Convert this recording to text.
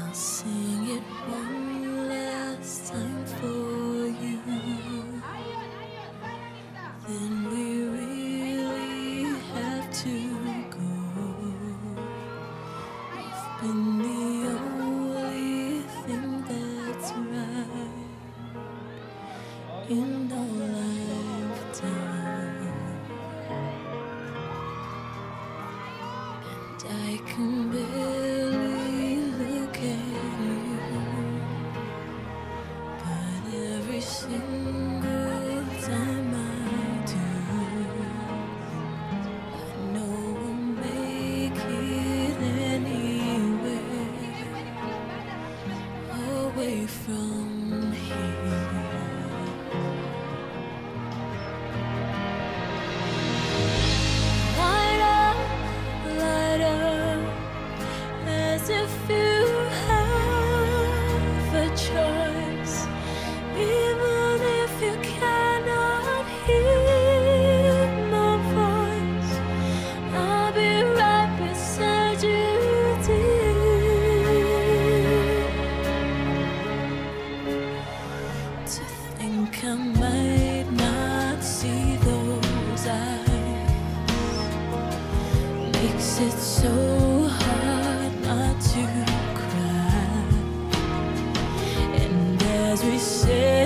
I'll sing it one last time for you. Then we really have to go. You've been the only thing that's right in our lifetime. And I can barely look at you, but every single time I do, I know we'll make it anywhere away from here. Light up, as if you have a choice. Even if you cannot hear my voice, I'll be right beside you, dear. To think I might not see those eyes makes it so hard not to cry. And as we say